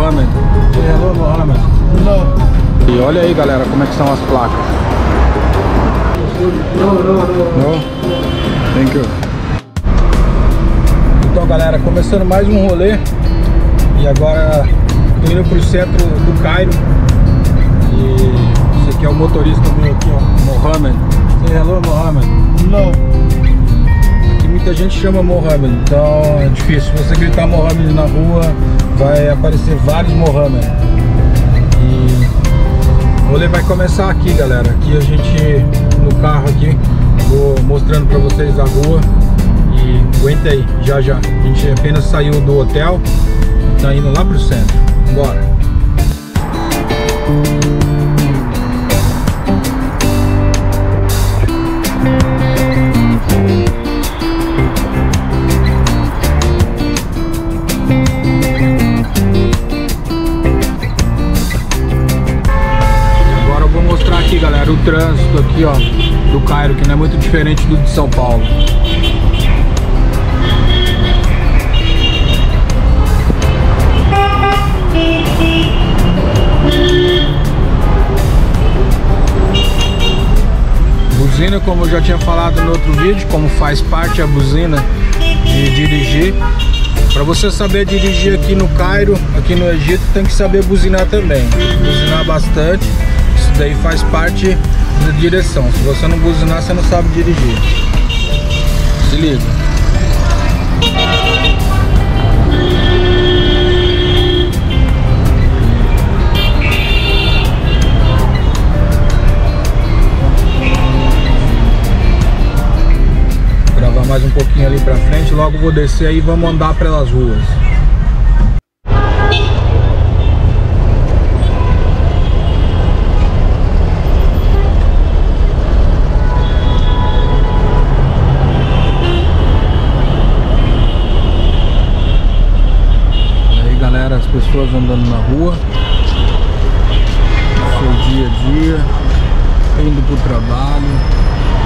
Mohammed. Hello, Mohammed. Hello. E olha aí, galera, como é que são as placas. No? Thank you. Então, galera, começando mais um rolê. E agora tô indo pro centro do Cairo. E esse aqui é o motorista meu aqui, ó, Mohammed. Hello, Mohammed. Hello. Aqui muita gente chama Mohammed, então é difícil. Se você gritar Mohammed na rua, vai aparecer vários Mohammed. E o rolê vai começar aqui, galera. Aqui a gente, no carro aqui, vou mostrando pra vocês a rua. E aguenta aí, já. A gente apenas saiu do hotel, tá indo lá pro centro. Bora! Agora eu vou mostrar aqui, galera, o trânsito aqui, ó, do Cairo, que não é muito diferente do de São Paulo. Buzina, como eu já tinha falado no outro vídeo, como faz parte a buzina de dirigir. Para você saber dirigir aqui no Cairo, aqui no Egito, tem que saber buzinar também. Buzinar bastante, isso daí faz parte da direção. Se você não buzinar, você não sabe dirigir. Se liga. Mais um pouquinho ali pra frente, logo vou descer aí e vamos andar pelas ruas. E aí, galera, as pessoas andando na rua, no seu dia a dia, indo pro trabalho.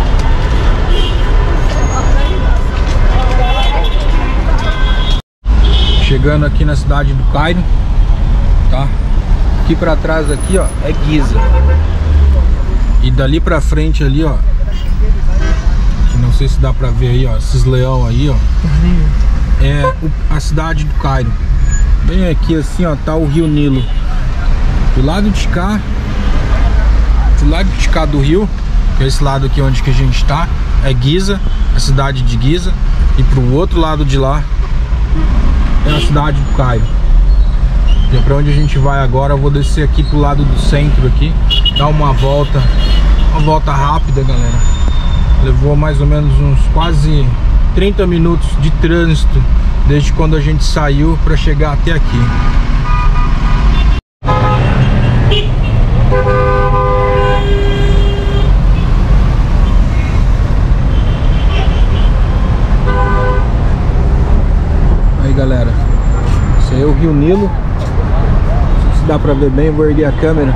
Chegando aqui na cidade do Cairo, tá? Aqui pra trás aqui, ó, é Giza. E dali pra frente ali, ó, que não sei se dá pra ver aí, ó, esses leão aí, ó, é a cidade do Cairo. Bem aqui assim, ó, tá o Rio Nilo. Do lado de cá do rio, que é esse lado aqui onde que a gente tá, é Giza, a cidade de Giza. E pro outro lado de lá é a cidade do Cairo. E é pra onde a gente vai agora. Eu vou descer aqui pro lado do centro aqui, dar uma volta rápida, galera. Levou mais ou menos uns quase 30 minutos de trânsito desde quando a gente saiu pra chegar até aqui. Galera, esse aí é o Rio Nilo. Não sei se dá pra ver bem, eu vou erguer a câmera.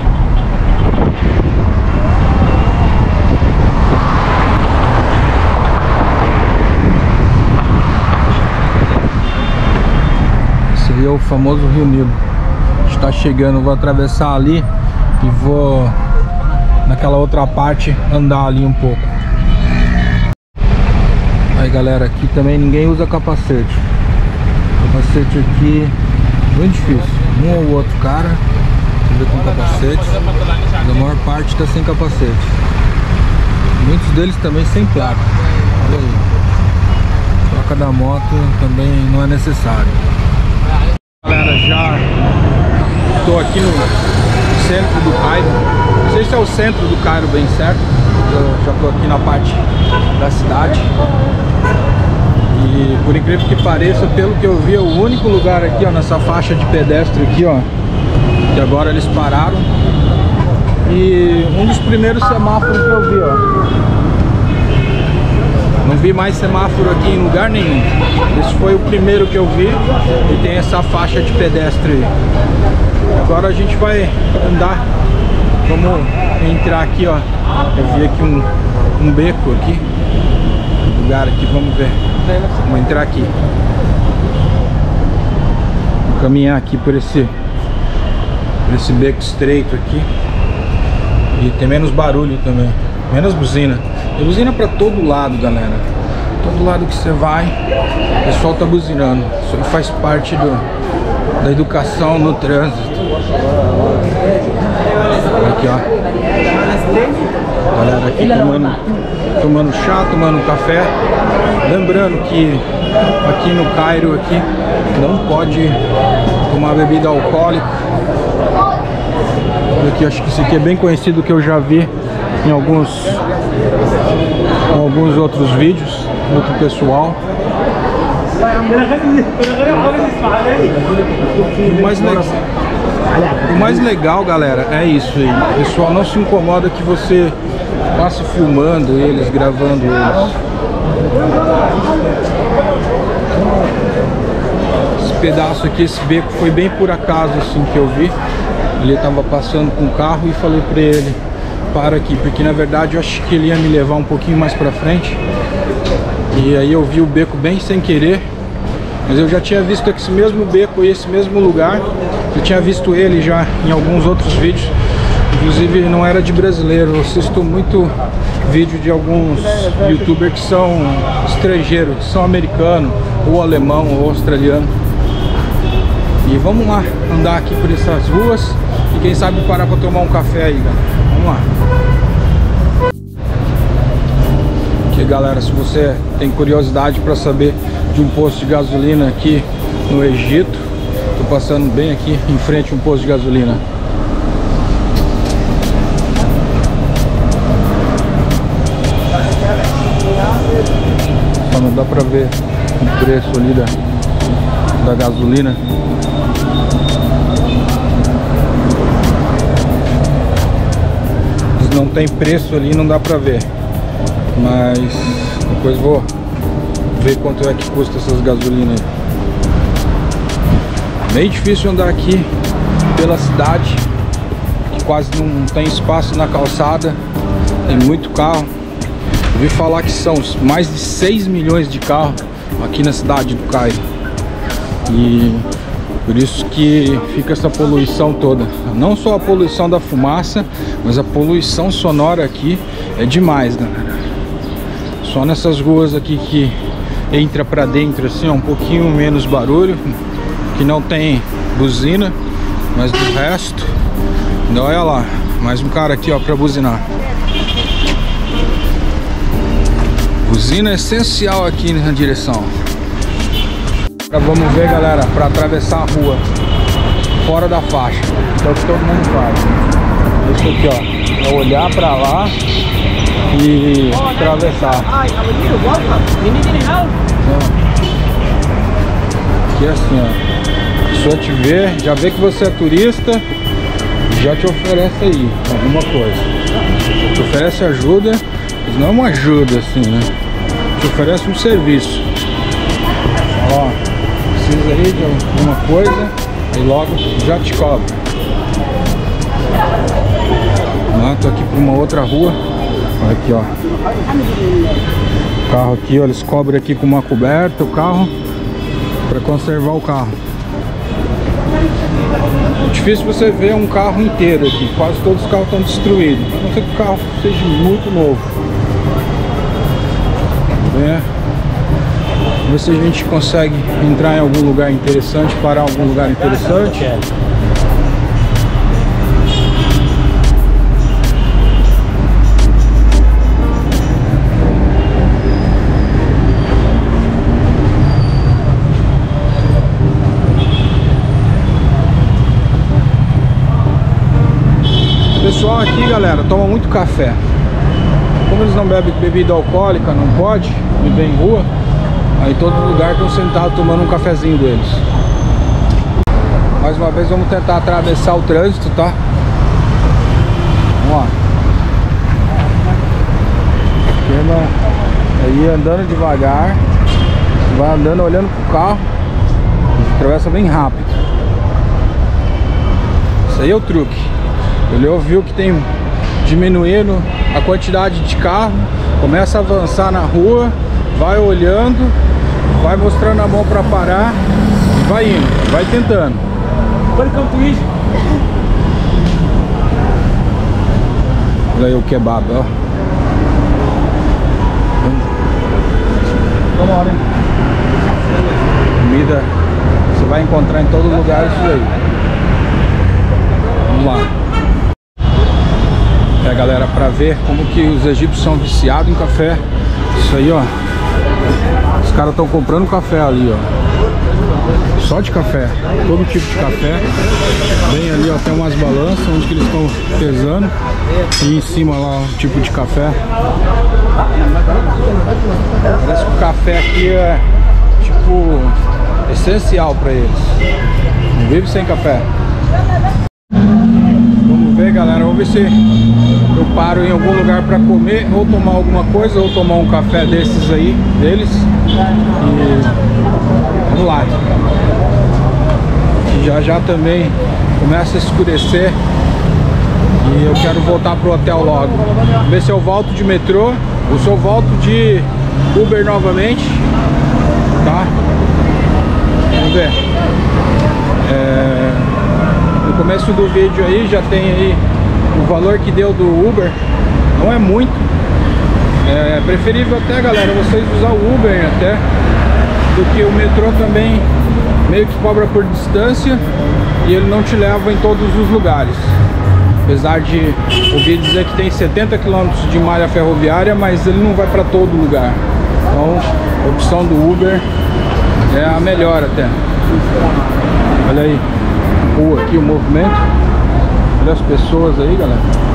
Esse aí é o famoso Rio Nilo. A gente tá chegando, vou atravessar ali e vou naquela outra parte andar ali um pouco. Aí, galera, aqui também ninguém usa capacete. Capacete aqui, muito difícil. Um ou outro cara vê com capacete, mas a maior parte está sem capacete. Muitos deles também sem placa. Olha aí. Placa da moto também não é necessário. Galera, já estou aqui no centro do Cairo. Não sei se é o centro do Cairo bem certo. Eu já estou aqui na parte da cidade. E por incrível que pareça, pelo que eu vi, é o único lugar aqui, ó, nessa faixa de pedestre aqui, ó, que agora eles pararam. E um dos primeiros semáforos que eu vi, ó. Não vi mais semáforo aqui em lugar nenhum. Esse foi o primeiro que eu vi e tem essa faixa de pedestre aí. Agora a gente vai andar. Vamos entrar aqui, ó. Eu vi aqui um beco aqui. Lugar aqui, vamos ver. Vamos entrar aqui. caminhar aqui por esse beco estreito aqui. E tem menos barulho também, menos buzina. Tem buzina pra todo lado, galera. Todo lado que você vai, o pessoal tá buzinando. Isso aí faz parte da educação no trânsito. Aqui, ó. Galera aqui tomando chá, tomando café. Lembrando que aqui no Cairo aqui não pode tomar bebida alcoólica. Aqui, acho que isso aqui é bem conhecido, que eu já vi em alguns outros vídeos, outro pessoal. O mais legal, galera, é isso aí. O pessoal não se incomoda que você passe filmando eles, gravando eles. Esse pedaço aqui, esse beco, foi bem por acaso assim que eu vi. Ele tava passando com o carro e falei pra ele: para aqui, porque na verdade eu acho que ele ia me levar um pouquinho mais pra frente. E aí eu vi o beco bem sem querer, mas eu já tinha visto esse mesmo beco e esse mesmo lugar. Eu tinha visto ele já em alguns outros vídeos. Inclusive não era de brasileiro, eu assisto muito vídeo de alguns youtubers que são estrangeiros, que são americanos, ou alemão, ou australiano. E vamos lá, andar aqui por essas ruas e quem sabe parar para tomar um café aí, galera. Vamos lá. Aqui, galera, se você tem curiosidade para saber de um posto de gasolina aqui no Egito, tô passando bem aqui em frente a um posto de gasolina. Só não dá para ver o preço ali da gasolina. Não tem preço ali, não dá pra ver, mas depois vou ver quanto é que custa essas gasolinas aí. Meio difícil andar aqui pela cidade, que quase não tem espaço na calçada, tem muito carro. Ouvi falar que são mais de 6 milhões de carros aqui na cidade do Cairo, e por isso que fica essa poluição toda. Não só a poluição da fumaça, mas a poluição sonora aqui é demais, galera. Só nessas ruas aqui que entra pra dentro assim, ó, um pouquinho menos barulho, que não tem buzina, mas do resto, então, olha lá, mais um cara aqui, ó, pra buzinar. Buzina é essencial aqui na direção. Agora vamos ver, galera, para atravessar a rua fora da faixa, que é o que todo mundo faz. Isso aqui, ó, é olhar para lá e atravessar. Aqui é assim, ó, a pessoa te vê, já vê que você é turista, já te oferece aí alguma coisa. Te oferece ajuda, mas não é uma ajuda assim, né? Te oferece um serviço. Ó, precisa aí de alguma coisa, aí logo já te cobra. Não, tô aqui por uma outra rua. Olha aqui, ó. O carro aqui, ó, eles cobram aqui com uma coberta o carro para conservar o carro. É difícil você ver um carro inteiro aqui, quase todos os carros estão destruídos. A não ser que o carro seja muito novo. Ver se a gente consegue entrar em algum lugar interessante, parar em algum lugar interessante. O pessoal aqui, galera, toma muito café. Como eles não bebem bebida alcoólica, não pode beber em rua, aí todo lugar estão sentados tomando um cafezinho deles. Mais uma vez vamos tentar atravessar o trânsito, tá? Vamos lá. Aí andando devagar, vai andando olhando pro carro, atravessa bem rápido. Isso aí é o truque. Ele ouviu que tem diminuindo a quantidade de carro, começa a avançar na rua, vai olhando, vai mostrando a mão para parar Vai indo, vai tentando. Olha aí o kebab, ó. Comida você vai encontrar em todo lugar isso aí. Vamos lá. É, galera, pra ver como que os egípcios são viciados em café. Isso aí, ó. Os caras estão comprando café ali, ó. Só de café, todo tipo de café. Bem ali, ó, tem umas balanças onde que eles estão pesando. E em cima lá, o tipo de café. Parece que o café aqui é, tipo, essencial pra eles. Não vive sem café. Vamos ver, galera, vamos ver se eu paro em algum lugar pra comer, ou tomar alguma coisa, ou tomar um café desses aí, deles. E vamos lá. E já também começa a escurecer. E eu quero voltar pro hotel logo. Ver se eu volto de metrô ou se eu volto de Uber novamente. Tá? Vamos ver. No começo do vídeo aí já tem aí o valor que deu do Uber. Não é muito. É preferível até, galera, vocês usar o Uber até do que o metrô também. Meio que cobra por distância e ele não te leva em todos os lugares. Apesar de ouvir dizer que tem 70 km de malha ferroviária, mas ele não vai para todo lugar. Então a opção do Uber é a melhor até. Olha aí, rua aqui, o movimento. Olha as pessoas aí, galera.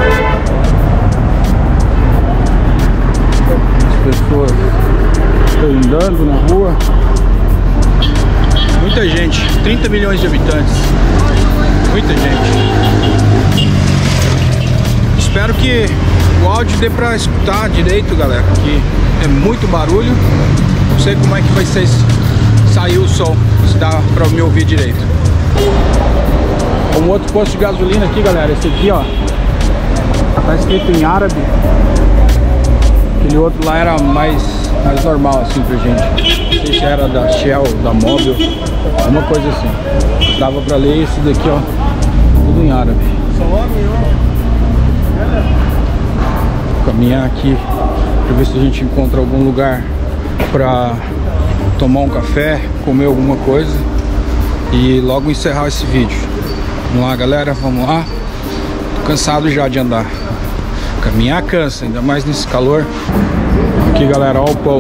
As pessoas estão andando na rua. Muita gente, 30 milhões de habitantes. Muita gente. Espero que o áudio dê pra escutar direito, galera, que é muito barulho. Não sei como é que vai ser sair o som, se dá pra me ouvir direito. Um outro posto de gasolina aqui, galera, esse aqui, ó, tá escrito em árabe. Aquele outro lá era mais normal assim pra gente. Não sei se era da Shell, da Mobil, alguma coisa assim. Dava pra ler esse daqui, ó, tudo em árabe. Vou caminhar aqui pra ver se a gente encontra algum lugar pra tomar um café, comer alguma coisa e logo encerrar esse vídeo. Vamos lá, galera, vamos lá. Tô cansado já de andar. Caminhar cansa, ainda mais nesse calor. Aqui, galera, ó o pão.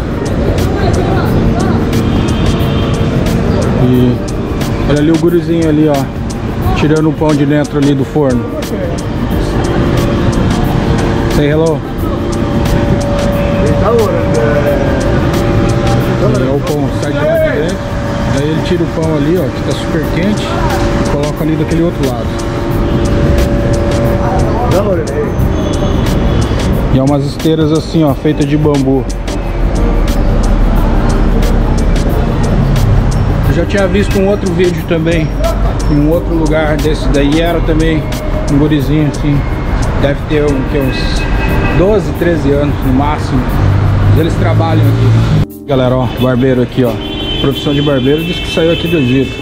E olha ali o gurizinho ali, ó, tirando o pão de dentro ali do forno. Say hello. Olha o pão, sai de lá de dentro. Daí ele tira o pão ali, ó, que tá super quente, e coloca ali daquele outro lado. E é umas esteiras assim, ó, feitas de bambu. Eu já tinha visto um outro vídeo também, em um outro lugar desse daí, era também um gurizinho assim, deve ter uns 12, 13 anos no máximo. Mas eles trabalham aqui. Galera, ó, barbeiro aqui, ó. Profissão de barbeiro diz que saiu aqui do Egito.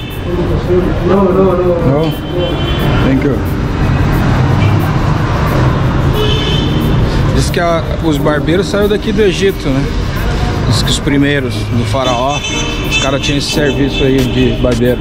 Não? Thank you. Diz que os barbeiros saíram daqui do Egito, né? Diz que os primeiros do faraó, os caras tinham esse serviço aí de barbeiro.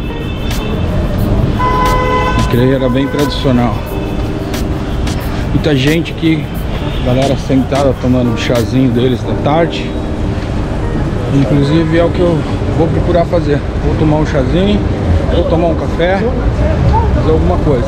Eu creio que era bem tradicional. Muita gente aqui, galera sentada tomando um chazinho deles da tarde. Inclusive é o que eu vou procurar fazer. Vou tomar um chazinho, vou tomar um café, fazer alguma coisa.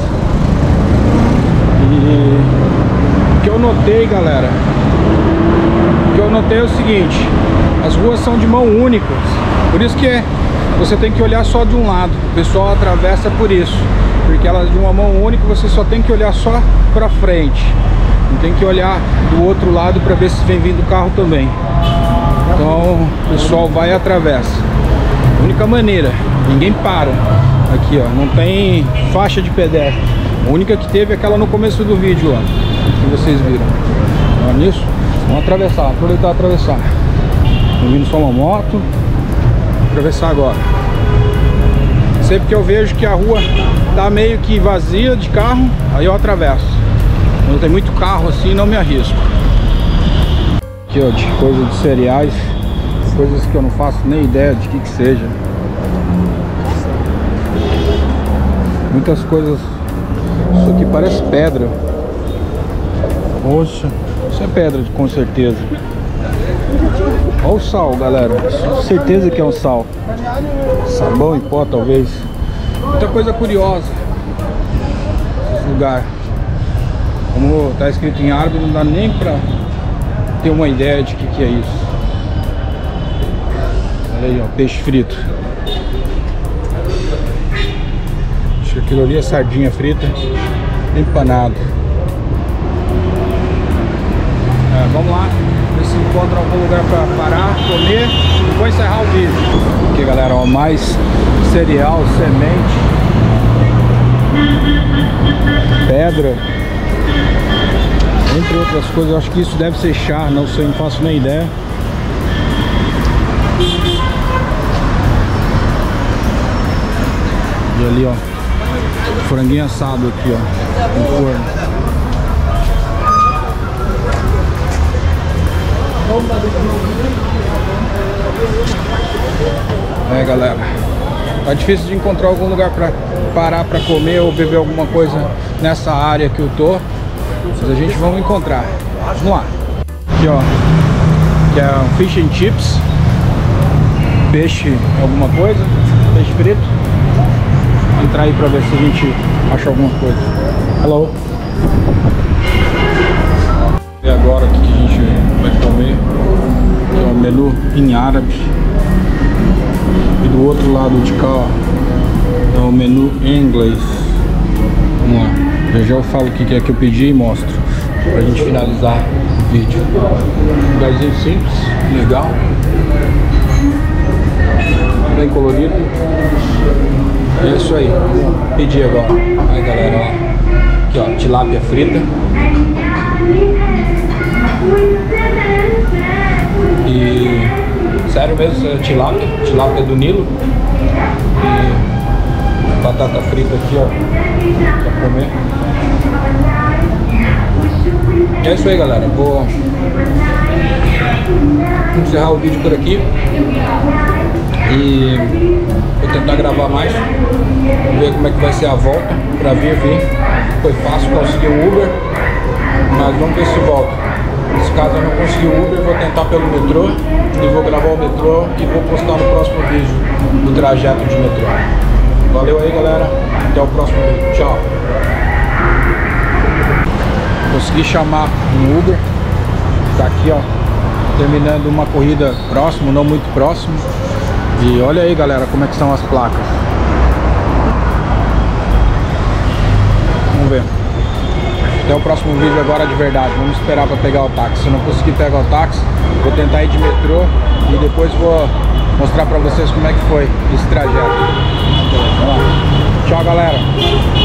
E o que eu notei, galera, o que eu notei é o seguinte: as ruas são de mão única. Por isso que você tem que olhar só de um lado. O pessoal atravessa por isso, porque elas de uma mão única, você só tem que olhar só pra frente. Não tem que olhar do outro lado para ver se vem vindo o carro também. Então o pessoal vai e atravessa. Única maneira, ninguém para. Aqui, ó, não tem faixa de pedestre. A única que teve é aquela no começo do vídeo, ó, que vocês viram. Olha nisso, vamos atravessar, aproveitar e atravessar. Tô vindo só uma moto. Vou atravessar agora. Sempre que eu vejo que a rua tá meio que vazia de carro, aí eu atravesso. Quando tem muito carro assim, não me arrisco. Aqui, ó, de coisa de cereais, coisas que eu não faço nem ideia de que seja. Muitas coisas. Isso aqui parece pedra. Poxa, isso é pedra com certeza. Olha o sal, galera. Com certeza que é um sal. Sabão em pó, talvez. Muita coisa curiosa esse lugar. Como tá escrito em árabe, não dá nem pra ter uma ideia de que é isso. Olha aí, ó, peixe frito. Acho que aquilo ali é sardinha frita empanado. Vamos lá, ver se encontra algum lugar pra parar, comer e vou encerrar o vídeo. Aqui, galera, ó, mais cereal, semente, pedra, entre outras coisas. Eu acho que isso deve ser chá, não sei, não faço nem ideia. E ali, ó, franguinho assado aqui, ó, no forno. É, galera, tá difícil de encontrar algum lugar pra parar pra comer ou beber alguma coisa nessa área que eu tô, mas a gente vai encontrar. Vamos lá. Aqui, ó, que é um fish and chips, peixe alguma coisa, peixe frito. Vou entrar aí pra ver se a gente acha alguma coisa. Hello. E agora o que a gente vai comer? Aqui é o menu em árabe. E do outro lado de cá, ó, é o menu em inglês. Vamos lá. Já eu falo o que é que eu pedi e mostro pra gente finalizar o vídeo. Um lugarzinho simples, legal, bem colorido. É isso aí. Vou pedir agora. Aí, galera, ó. Aqui, ó, tilápia frita. E sério mesmo, é tilápia do Nilo. E batata frita aqui, ó, pra comer. E é isso aí, galera. Vou encerrar o vídeo por aqui e vou tentar gravar mais, ver como é que vai ser a volta pra vir. Foi fácil conseguir o Uber, mas vamos ver se volta. Se caso eu não conseguir o Uber, vou tentar pelo metrô e vou gravar o metrô e vou postar no próximo vídeo do trajeto de metrô. Valeu aí, galera, até o próximo vídeo, tchau. Consegui chamar um Uber, tá aqui, ó, terminando uma corrida próximo, não muito próximo. E olha aí, galera, como é que são as placas. Vamos ver. Até o próximo vídeo agora de verdade. Vamos esperar para pegar o táxi. Se eu não conseguir pegar o táxi, vou tentar ir de metrô e depois vou mostrar para vocês como é que foi esse trajeto. Tchau, galera.